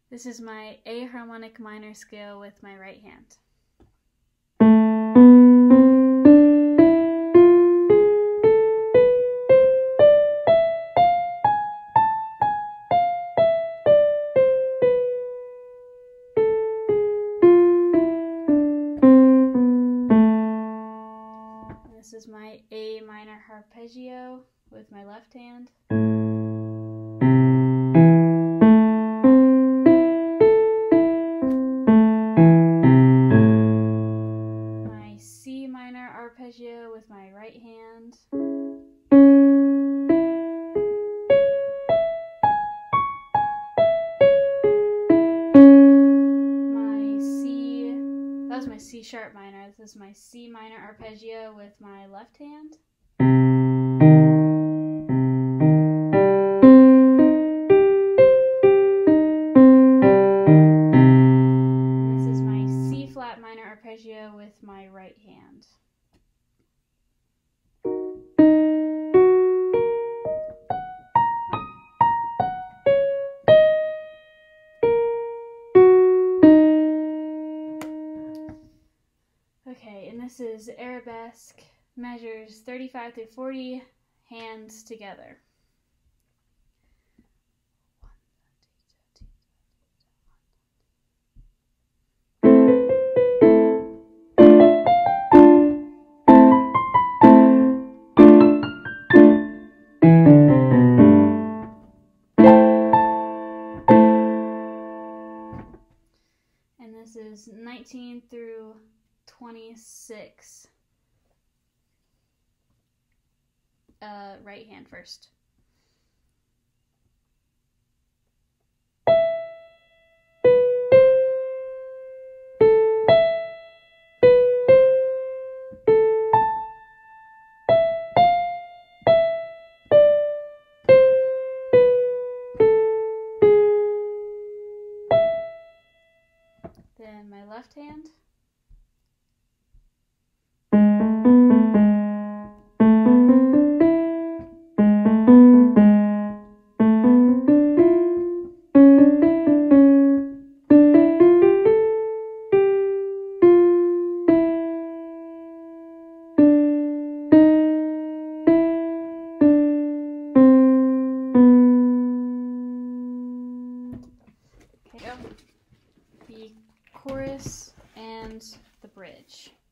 This is my A harmonic minor scale with my right hand. This is my A minor arpeggio with my left hand. My C minor arpeggio with my right hand. That was my C sharp minor. This is my C minor arpeggio with my left hand. And this is my C flat minor arpeggio with my right hand. Okay, and this is arabesque, measures 35 through 40, hands together. And this is 19 through 26. Right hand first. Then my left hand. Okay, go. The chorus and the bridge.